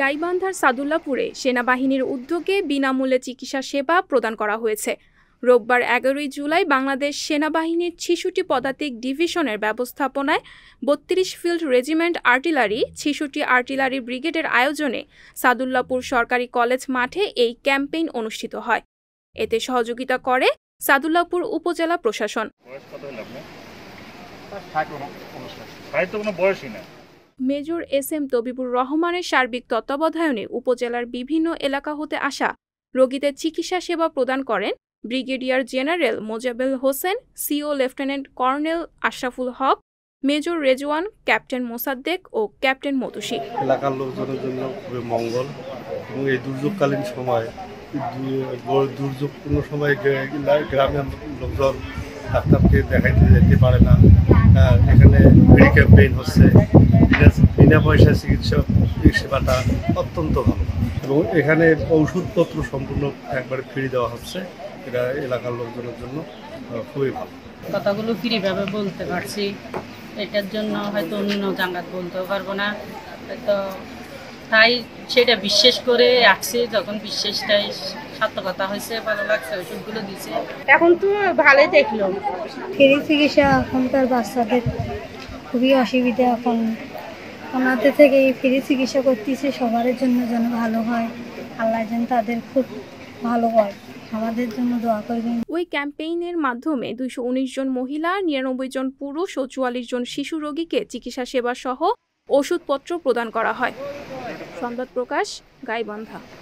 গাইবান্ধার সাদুল্লাপুরে সেনাবাহিনীর উদ্যোগে বিনামূল্যে চিকিৎসা সেবা প্রদান করা হয়েছে। রোববার ১১ জুলাই বাংলাদেশ সেনাবাহিনীর ৬৬ পদাতিক ডিভিশনের ব্যবস্থাপনায় ৩২ ফিল্ড রেজিমেন্ট আর্টিলারি ৬৬ আর্টিলারি ব্রিগেডের আয়োজনে সাদুল্লাপুর সরকারি কলেজ মাঠে এই ক্যাম্পেইন অনুষ্ঠিত হয়। এতে সহযোগিতা করে সাদুল্লাপুর উপজেলা প্রশাসন। Major SM. তবিবুর রহমানের সার্বিক তত্ত্বাবধানে উপজেলার বিভিন্ন এলাকা হতে আসা রোগীদের চিকিৎসা সেবা প্রদান করেন brigadier general Mozabel Hossain, CO lieutenant colonel Ashraful Haque, major Rezwan, captain Mosaddek ও ক্যাপ্টেন মতুশি। এলাকার লোকজনের জন্য খুবই মঙ্গল এবং এই দুর্যোগকালীন সময় দুর্যোগপূর্ণ সময় গ্রামের লোকজন ডাক্তারকে দেখাইতে যেতে পারে না। এখানে ফ্রি ক্যাম্পেইন হচ্ছে, বিনা পয়সা চিকিৎসা সেবাটা অত্যন্ত ভালো এবং এখানে ওষুধপত্র সম্পূর্ণ একবারে ফ্রি দেওয়া হচ্ছে। এটা এলাকার লোকজনের জন্য খুবই ভালো। কথাগুলো ফ্রিভাবে বলতে পারছি, এটার জন্য হয়তো অন্য জায়গায় বলতেও পারবো না, তো তাই সেটা বিশ্বাস করে আসছি। যখন বিশ্বাসটাই সার্থকতা হয়েছে, ভালো লাগছে, ওষুধগুলো দিছে, এখন তো ভালোই দেখলো। ফ্রি চিকিৎসা এখনকার বাচ্চাদের খুবই অসুবিধা, এখন ওনাদের থেকে ফ্রি চিকিৎসা করতেছে, সবার জন্য যেন ভালো হয়, আল্লাহ যেন তাদের খুব ভালো হয়, আমাদের জন্য দোয়া করবেন। ওই ক্যাম্পেইনের মাধ্যমে 219 জন মহিলা, 99 জন পুরুষ ও 44 জন শিশু রোগীকে চিকিৎসা সেবা সহ ওষুধপত্র প্রদান করা হয়। সংবাদ প্রকাশ, গাইবান্ধা।